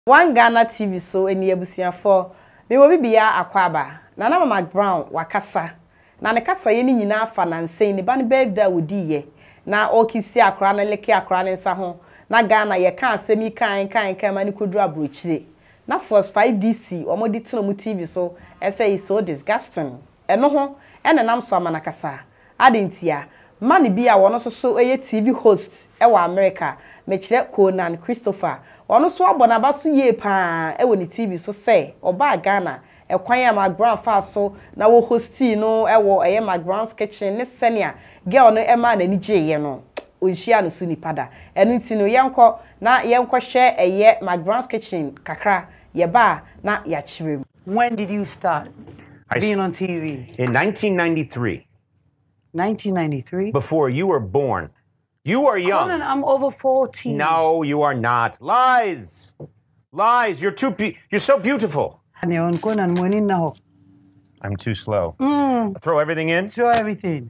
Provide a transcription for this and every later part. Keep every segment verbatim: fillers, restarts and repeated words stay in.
One Ghana T V so eni abusiafo me wo bibia akwaba na na Mama Brown wakasa na ne kasa ye ni nyina afa na nsɛn ne ba ne birthday wodi ye na okisi akra na leki akra ne nsa ho na Ghana ye kan asemi kan kan kan mani kodru abrochire na Force five D C omodi tena mu T V so say is so disgusting eno ho ene nam so amana kasa adentia man bi a wono so so eye T V host e wa America me kire Conan Christopher wono so abona ba so ye pa e woni T V so say oba Ghana e kwan ya Mama Brown fa so na wo hosti no e wo eye Mama Brown's kitchen ne senia girl no e ma na ni gye no onhia no so ni pada enu nti no yenko na yenko hwe eye Mama Brown's kitchen kakra ye ba na ya chirem. When did you start I being on T V? In nineteen ninety-three. nineteen ninety-three? Before you were born. You are young. Conan, I'm over forty. No, you are not. Lies. Lies. You're too be you're so beautiful. I'm too slow. Mm. Throw everything in? Throw everything.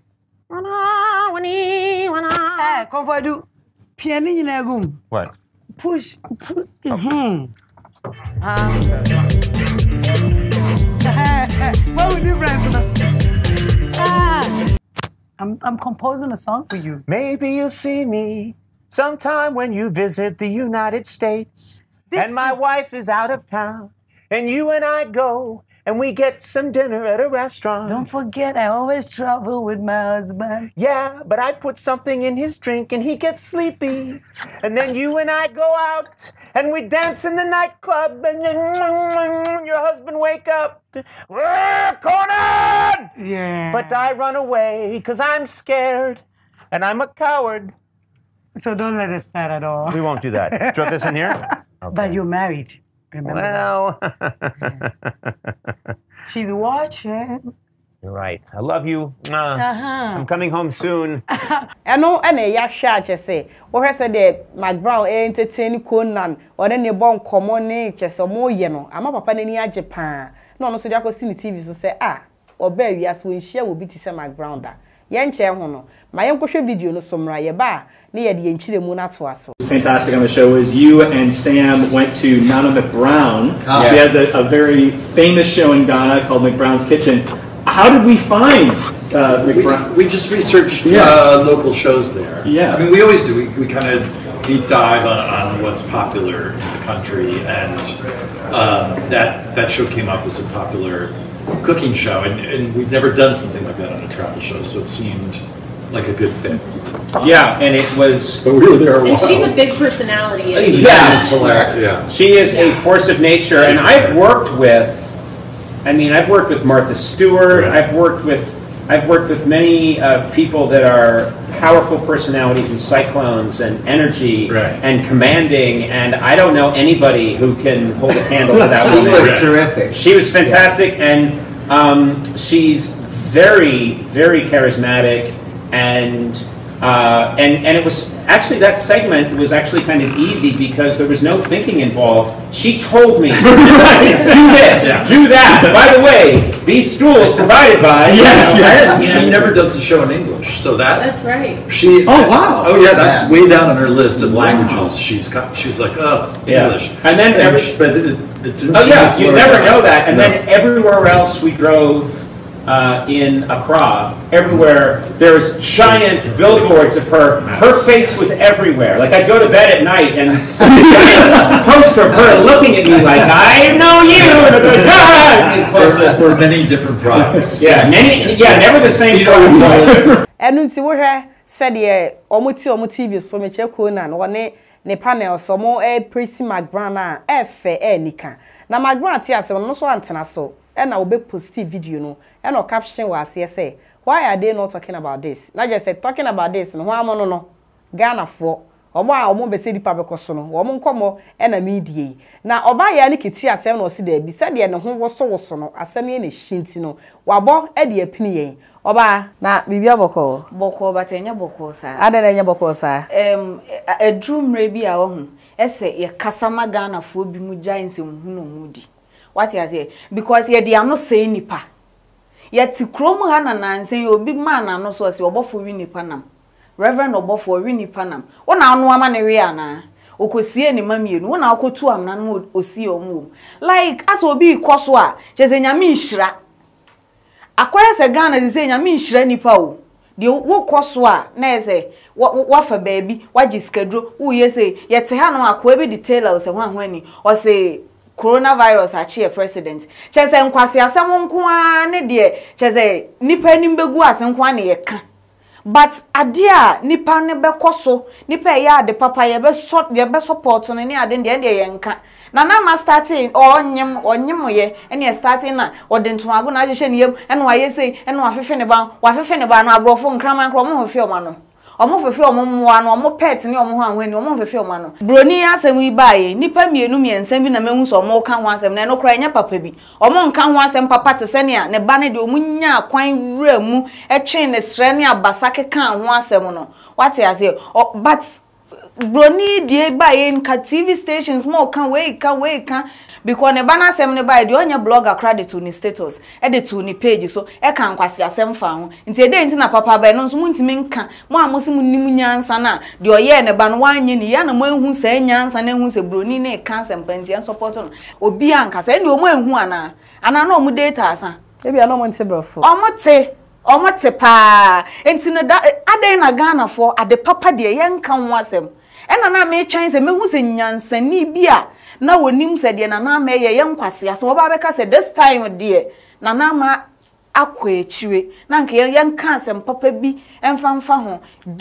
Eh, come for do. Piano in a room. What? Push. Push. Mm-hmm. Um, what would you friends? Ah. I'm, I'm composing a song for you. Maybe you'll see me sometime when you visit the United States. This and my is... wife is out of town. And you and I go and we get some dinner at a restaurant. Don't forget, I always travel with my husband. Yeah, but I put something in his drink and he gets sleepy. And then you and I go out and we dance in the nightclub and then your husband wake up. Conan! Yeah. But I run away because I'm scared and I'm a coward. So don't let us start at all. We won't do that. Throw this in here? Okay. But you're married. Remember well, yeah. She's watching. You're right. I love you. Uh, uh-huh. I'm coming home soon. I know ene ya hwa chese. Wo hwe se de Mama Brown e entertain Conan. One ne bon common ne chese mo ye no. Ama papa ne ni age pa. Na ono so de akosi ni T V so say ah, oba wiase wo nhia wo bi ti se Mama Brown da. Ye nche ho no. Ma ye nkohwe video no somra ye ba ne ye de ye nchire mu na to aso. Fantastic on the show is you and Sam went to Nana McBrown. Oh. She has a, a very famous show in Ghana called McBrown's Kitchen. How did we find uh, McBrown? We, we just researched yes. uh, local shows there. Yeah. I mean, we always do. We, we kind of deep dive on, on what's popular in the country, and um, that, that show came up as a popular cooking show, and, and we've never done something like that on a travel show, so it seemed like a good fit. Yeah, and it was. But we were there a while. And she's a big personality. Yeah, it's hilarious. Yeah. She is yeah. a force of nature, she's and I've hilarious. worked with. I mean, I've worked with Martha Stewart. Right. I've worked with. I've worked with many uh, people that are powerful personalities and cyclones and energy right. and commanding, and I don't know anybody who can hold a candle to that woman. She was terrific. She was fantastic, yeah. and um, she's very, very charismatic. And uh, and and it was actually that segment was actually kind of easy because there was no thinking involved. She told me, do this, yeah. do that. By the way, these stools provided by. Yes, you know, yes. you She know. never does the show in English, so that. That's right. She. Oh wow. Oh yeah, that's yeah. way down on her list of wow. languages. She's got. She's like, oh, English. Yeah. And then, and every, she, but it, it didn't. oh seem yeah, to slow you her never down. know that. And no. then everywhere else we drove. Uh, in Accra, everywhere there's giant billboards of her. Her face was everywhere. Like I'd go to bed at night and a giant poster of her looking at me like I know you. And I'd go, for, for many different products. Yeah, many. Yeah, never the same product. Enu nti wo hwe said ye omuti omuti T V so me che Conan one ne panel so mo e Prissy McBrown a e fe e nika. Na McBrown ti ase no so antena so. And I will be posting video no and no caption was say why are they not talking about this? Not just say talking about this and why no no Ghana for omo a omo be say di pa be koso no omo nkomo e na media na oba ya ne kiti asem no se da bi said ye ne ho woso woso no asem ye ne shinti no wabo e de apini yen oba na bibia boko boko but enya boko sa ada na enya boko sa em edrum re bi a wo hu ese ye kasama Ghana fo bi mu giants hu no mudi. What you say? Because ye dey no say nipa. Yet krom ha na nansen obi man no so say obofo wi nipa nam. Reverend obofo wi nipa nam. Wo na anu ama ne we ana. okosie ni mamienu wona akotu amna no osie omu like as obi ikoso a cheze nyame nhira akoya se Ghana ze se nyame nhira nipa o de wo koso a na eze wa fa baabi waji schedule wo yese yete ha no akoa bi detail se ho ahwani o se coronavirus achi president cheze nkwase asem nko a ne de cheze nipa nimbegu asem nko a ne yeka but adia nipa ne bekoso nipa ya ade papa ye be so ye be support no ne ade de de yenka na na ma starting onyem onyem ye ene starting na ode ntoago na agye ne yem ene wa yesei ene wa fefe ne ba wa fefe ne ba no abrofo nkrama nkro mo fefe o ma no omo fefe omo moa no omo pet ne omo ho anwani omo fefe o ma no broni asem yi baaye nipa mienu miensan bi na mehu so omo ka ho asem na no kra nya papa bi omo nka ho asem papa te se ne a ne ba ne de omunya akwan wura mu etwe ne sre ne abasake kan ho asem no what I say but broni die baaye nka T V stations mo kan we kan we kan because ne bana asem ne baaye de onya blogger credit to ni status e de to ni page so e kan kwase asem fa ho nti e de nti na papa ba no so muntimi nka mo amosi munnim nyansa na de oye ne ba no wanye ni ya na mo ehu sa nyansa na ehu se broni ne kan asem panti en support no obi anka sa e ne o mo ehu ana ana na o mu data asa e bia no mo nti brofo o mo te o mo te pa nti ne da adan na Ghana for ade papa de ye nka ho asem ena na me chance me hu se nyansa ni bia na wonim se de na na ma ye ye nkwase ase wo ba be ka se this time de na na ma akwa echiwe na nke ye nka asem papa bi emfamfa ho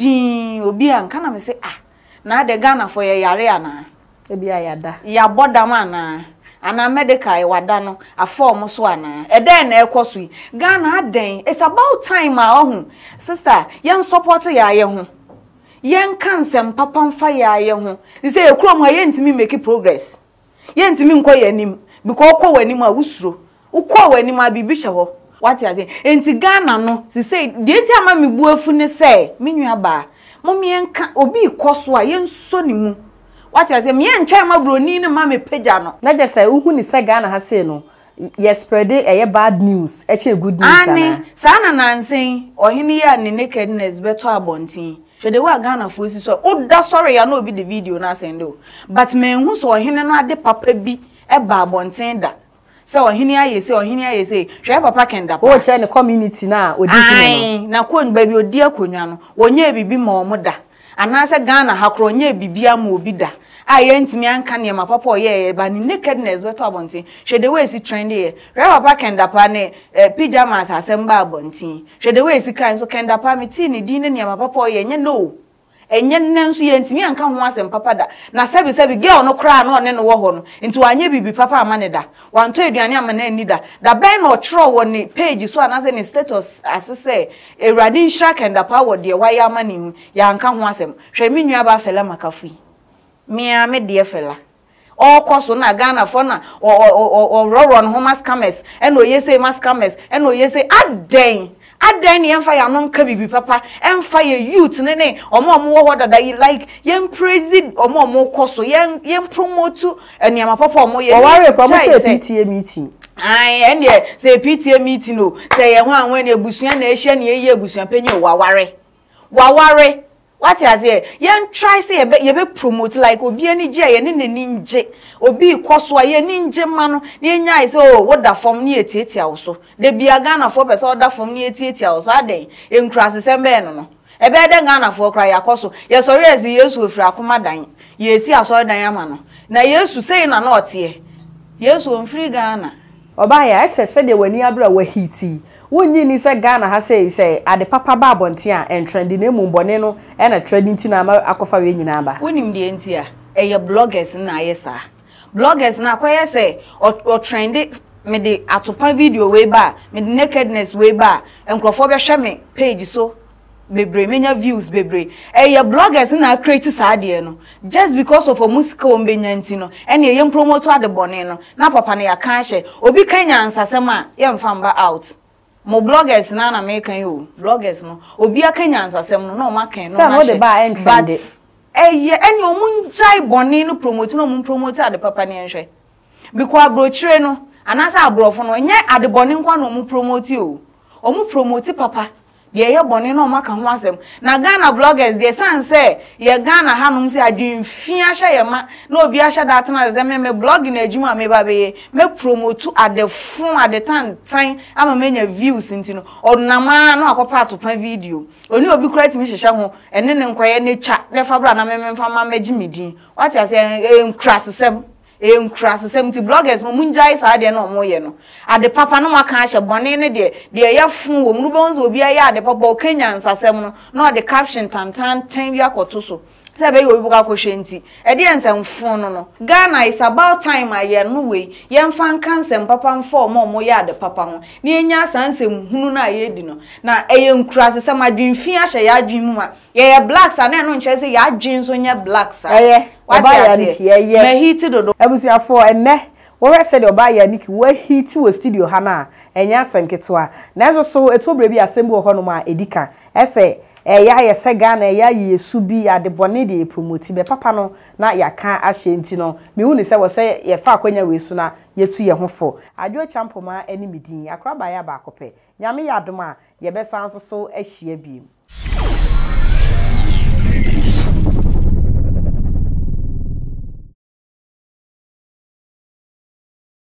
din obi anka na me se ah na de Ghana for ye yare ana e bia yada ya bodam ana ana medical e wada no afọ so ana e den na ekoso Ghana aden it's about time a ohun sister yen support ya ye ho yen kansem papa mfa ya ye ho say ekrom ha yentimi make progress yentimi nko yanim because okọ wanim a wusuro ukọ wanim a bibi hye ho what you say enti Ghana no say de enti ama me buafu ne say menua ba mo yen ka obi ikoso a yen so ni mu what you say me yen nche ma broni ne ma me pagya no na je say uhu ni say Ghana ha say no yes spread e bad news e che good news ana ani sa na nansen ohini ya ne nakedness beto abontin she de wa Ghana fo si so o da sorry ya no obi the video na send o but me hu so ohini no ade papa bi e ba abontin da so ohini aye say ohini aye say hwe papa kenda pa o che ne community na odi kinu no na kon ba bi odi akonwa no wonye bibi ma omo da ana se Ghana hakro onye bibi ama obi da aye ntimi anka ne ma papa oye ba ni nakedness beto abontin hwe de we si trend here hwe papa kenda pa ne pyjamas asemba abontin hwe de we si kan so kenda pa me ti ne din ne ma papa oye nye no enye nenso ye ntimi anka ho asem papa da na sabi sabi girl no kra no ne no wo ho no nti wanye bibi papa amane da wanto aduane amane ani da da ben no tro wo ne page so anase ne status asese ewrade nhira kenda pa wo de waya amane hu ya anka ho asem hwe me nua ba fela makafui me a me de fela all course na Ghana for na or run home scammers and no yese mascammers and no yese aden aden yen fa ya no nka bibi papa en fa ye youth ne ne omo omo wo hoda that like yen praise omo omo course yen yen promote eniama papa omo ye o ware kwa mo say P T A meeting ai en ye say P T A meeting no say ye ho anwan ne abusua na ehia ne ye abusua panyi o waware waware what you say yen try say ye be promote like obi ani je ye ne nani nje obi ikoso a ye ni nje ma no ne nya say oh what da form ne etietia wo so de bia Ghana for person order form ne etietia wo so aden enkrase sembe no no e be de Ghana for kra yakoso ye sorry as Yesu ofri akoma dan ye si aso dan ama no na Yesu say na na otie Yesu onfri Ghana oba ya ese se de wani abra wa hiti wonyi ni se Ghana ha say say ade papa ba abonte a en trend na emu bone no e na trending ti na akofa we nyina ba wonim de enti a e ye bloggers na ayesa bloggers na kwaye say o trendy me de atopa video we ba me de nakedness we ba enkrofo be hwe me page so bebre menya views bebre e ye bloggers na create saade no just because of a music o mbenya nti no ene ye promote ade bone no na papa ne ya kan hye obi kanya ansasem a ye mfamba out mo bloggers na na me kan yo bloggers no obi akanya ansasem no no makan no na hye but eh ye ene o munjai bone no promote no mun promote ade papa ne nhwe because abrochire no anasa abrofo no nye ade bone nkwa no mun promote o o mun promote papa ye ye bone no maka ho asem na Ghana bloggers dey san say ye Ghana hanum say adwinfi ahye ye ma na obi ahye dat na ze me me blogging adwuma me ba be me promote at the phone at the time time ama menya views ntino odnama na akopa atopa video oni obi create me hihye ho ene ne nkoye ne twa ne fabra na me memfa ma magi medin what you say em crass sem em crass sem ti bloggers mo munjai sa de na omo ye no ade papa no maka ahye bone ne de de ye fun wo mu bonzo obi aye ade papa o Kenya nsasem no na de caption tantan ten bi akoto so say be obi buka kohwe nti e de ensamfo no no Ghana is about time aye no we ye mfa nkansem papa mfo omo omo ye ade papa ho na enya sansem hunu na ye di no na eye nkurase sem adwinfi ahye ya adwin mu ma ye ye blacks ana no nche say ya adwin so nya blacks eh oba ya niki ye me hit dodo abusuafo enne wo we said oba ya niki we hit wo studio ha na enya asem ketwa na eso so etobere bi asem bi ho no ma edika ese eh ya ye se Ghana ya yesu bi adebone de promote be papa no na ya ka ahye nti no me hu ni se wo se ye fa akwanya we su na yetu ye hofo adwo champoma eni medin akra ba ya ba akopɛ nyame ya adoma ye be san so so ahye bi